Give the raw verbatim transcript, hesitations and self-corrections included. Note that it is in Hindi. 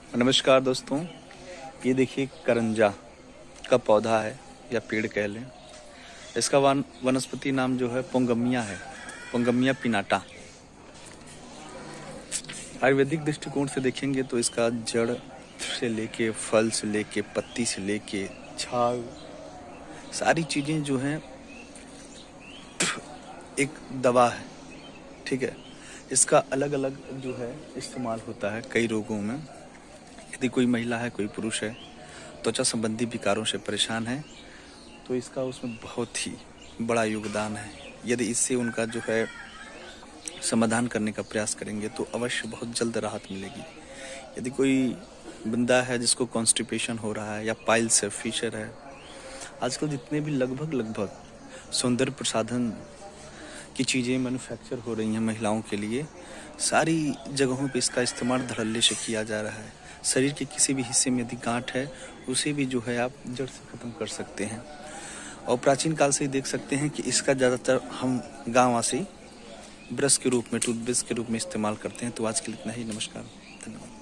नमस्कार दोस्तों, ये देखिए करंजा का पौधा है या पेड़ कह लें। इसका वन वनस्पति नाम जो है पोंगमिया है, पोंगमिया पिनाटा। आयुर्वेदिक दृष्टिकोण से देखेंगे तो इसका जड़ से लेके फल से लेके पत्ती से लेके छाल सारी चीज़ें जो हैं एक दवा है। ठीक है, इसका अलग अलग जो है इस्तेमाल होता है कई रोगों में। यदि कोई महिला है, कोई पुरुष है, त्वचा संबंधी विकारों से परेशान है तो इसका उसमें बहुत ही बड़ा योगदान है। यदि इससे उनका जो है समाधान करने का प्रयास करेंगे तो अवश्य बहुत जल्द राहत मिलेगी। यदि कोई बंदा है जिसको कॉन्स्टिपेशन हो रहा है या पाइल्स है, फीशर है, आजकल जितने भी लगभग लगभग सौंदर्य प्रसाधन की चीज़ें मैन्युफैक्चर हो रही हैं महिलाओं के लिए, सारी जगहों पे इसका इस्तेमाल धड़ल्ले से किया जा रहा है। शरीर के किसी भी हिस्से में यदि गांठ है उसे भी जो है आप जड़ से ख़त्म कर सकते हैं। और प्राचीन काल से ही देख सकते हैं कि इसका ज़्यादातर हम गाँववासी ब्रश के रूप में, टूथब्रश के रूप में इस्तेमाल करते हैं। तो आज के लिए इतना ही। नमस्कार, धन्यवाद।